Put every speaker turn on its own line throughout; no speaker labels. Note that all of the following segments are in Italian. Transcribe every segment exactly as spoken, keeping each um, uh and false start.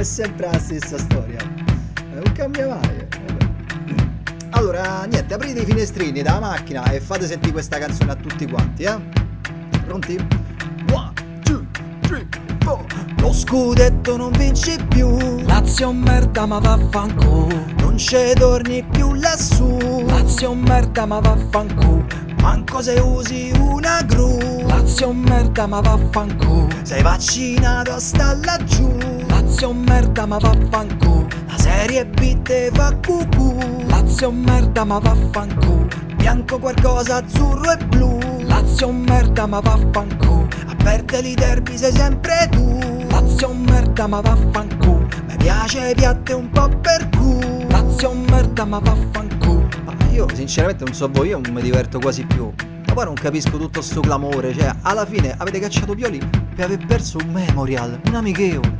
sempre la stessa storia, non cambia mai. Allora, niente, aprite i finestrini dalla macchina e fate sentire questa canzone a tutti quanti, eh? Pronti? One, two, three, four. Lo scudetto non vinci più,
Lazio merda ma vaffanculo,
non ci torni più lassù,
Lazio merda ma vaffanculo,
manco se usi una gru,
Lazio merda ma vaffanculo,
sei vaccinato a sta laggiù,
Lazio merda ma vaffanculo,
la serie B te fa cucù,
Lazio merda ma vaffanculo,
bianco qualcosa azzurro e blu,
Lazio merda ma vaffanculo,
a perdere i derby sei sempre tu,
Lazio merda ma vaffanculo,
mi piace piatte un po' per cu,
Lazio merda ma vaffanculo.
ma io sinceramente non so voi, io non mi diverto quasi più, ma poi non capisco tutto sto clamore, cioè alla fine avete cacciato Pioli per aver perso un memorial, un amichevole,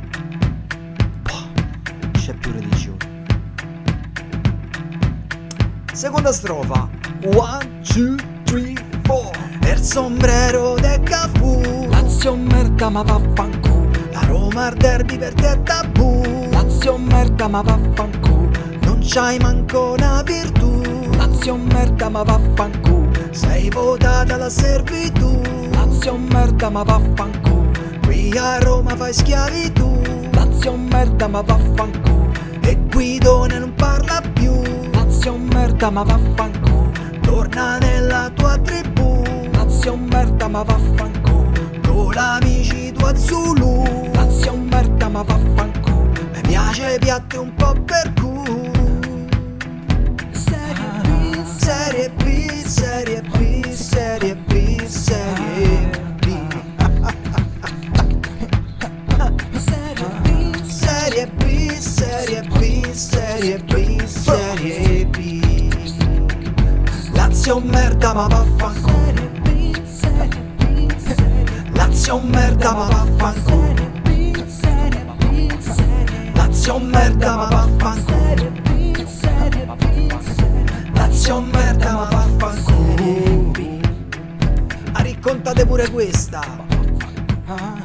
boh, c'è più religione. Seconda strofa, one, two, three, four, il sombrero de Cafù,
Lazio merda ma vaffanculo,
la Roma al derby per te è tabù,
Lazio merda ma vaffanculo,
non c'hai manco una virtù,
Lazio merda ma vaffanculo,
sei votata alla servitù,
Lazio merda ma vaffanculo,
qui a Roma fai schiavitù,
Lazio merda ma vaffanculo,
e Guidone non parla più,
Lazio merda ma vaffanculo,
torna nella tua tribù,
Lazio merda ma vaffanculo,
con l'amici tua Zulu,
Lazio merda ma vaffanculo,
mi piace piatte un po' per cu, Serie B, Serie B, Serie B, Serie B, Serie B, Serie B, Serie B, Serie B, Lazio merda ma vaffanculo, Lazio merda ma vaffanculo, Lazio merda ma vaffanculo, Lazio merda ma vaffanculo. Ah, raccontate pure questa.